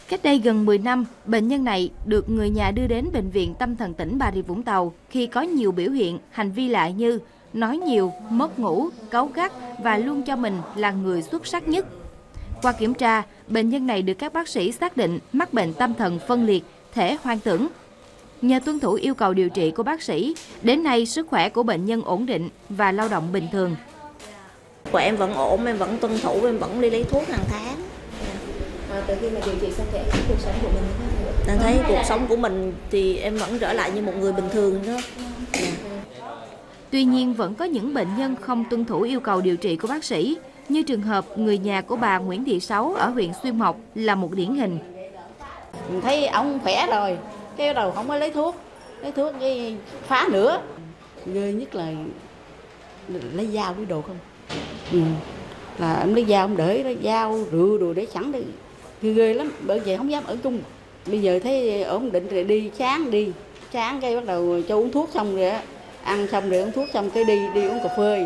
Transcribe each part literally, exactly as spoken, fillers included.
Cách đây gần mười năm, bệnh nhân này được người nhà đưa đến Bệnh viện Tâm thần tỉnh Bà Rịa Vũng Tàu khi có nhiều biểu hiện, hành vi lạ như nói nhiều, mất ngủ, cáu gắt và luôn cho mình là người xuất sắc nhất. Qua kiểm tra, bệnh nhân này được các bác sĩ xác định mắc bệnh tâm thần phân liệt, thể hoang tưởng. Nhờ tuân thủ yêu cầu điều trị của bác sĩ, đến nay sức khỏe của bệnh nhân ổn định và lao động bình thường. Của em vẫn ổn, em vẫn tuân thủ, em vẫn đi lấy thuốc hàng tháng. À, từ khi mà điều trị xong thì cuộc sống của mình như thế nào? Em thấy cuộc sống của mình thì em vẫn trở lại như một người bình thường đó. Tuy nhiên, vẫn có những bệnh nhân không tuân thủ yêu cầu điều trị của bác sĩ, như trường hợp người nhà của bà Nguyễn Thị Sáu ở huyện Xuyên Mộc là một điển hình. Mình thấy ông khỏe rồi, cái bắt đầu không có lấy thuốc, lấy thuốc cái phá nữa. Ghê nhất là lấy dao với đồ không. Ừ. Là ông lấy dao, ông để lấy dao, rượu đồ để sẵn đi. Ghê, ghê lắm, bởi vậy không dám ở chung. Bây giờ thấy ổn định rồi đi, sáng đi, sáng cái bắt đầu cho uống thuốc xong rồi á, ăn xong rồi uống thuốc xong cái đi, đi uống cà phê.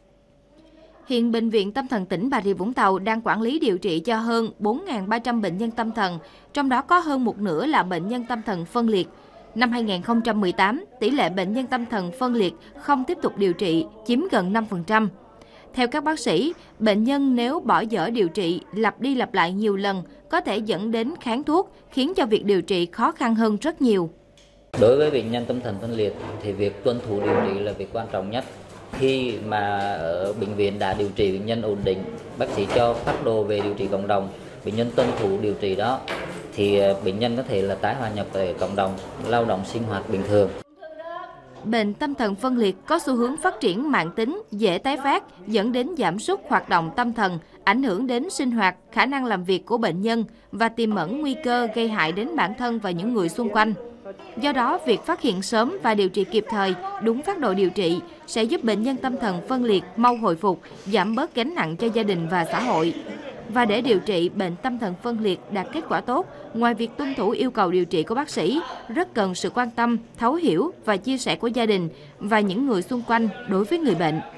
Hiện Bệnh viện Tâm thần tỉnh Bà Rịa Vũng Tàu đang quản lý điều trị cho hơn bốn nghìn ba trăm bệnh nhân tâm thần, trong đó có hơn một nửa là bệnh nhân tâm thần phân liệt. Năm hai nghìn không trăm mười tám, tỷ lệ bệnh nhân tâm thần phân liệt không tiếp tục điều trị chiếm gần năm phần trăm. Theo các bác sĩ, bệnh nhân nếu bỏ dở điều trị, lặp đi lặp lại nhiều lần có thể dẫn đến kháng thuốc, khiến cho việc điều trị khó khăn hơn rất nhiều. Đối với bệnh nhân tâm thần phân liệt thì việc tuân thủ điều trị là việc quan trọng nhất. Khi mà ở bệnh viện đã điều trị bệnh nhân ổn định, bác sĩ cho phác đồ về điều trị cộng đồng, bệnh nhân tuân thủ điều trị đó thì bệnh nhân có thể là tái hòa nhập về cộng đồng, lao động sinh hoạt bình thường. Bệnh tâm thần phân liệt có xu hướng phát triển mãn tính, dễ tái phát, dẫn đến giảm sút hoạt động tâm thần, ảnh hưởng đến sinh hoạt, khả năng làm việc của bệnh nhân và tiềm ẩn nguy cơ gây hại đến bản thân và những người xung quanh. Do đó, việc phát hiện sớm và điều trị kịp thời, đúng phác đồ điều trị sẽ giúp bệnh nhân tâm thần phân liệt mau hồi phục, giảm bớt gánh nặng cho gia đình và xã hội. Và để điều trị bệnh tâm thần phân liệt đạt kết quả tốt, ngoài việc tuân thủ yêu cầu điều trị của bác sĩ, rất cần sự quan tâm, thấu hiểu và chia sẻ của gia đình và những người xung quanh đối với người bệnh.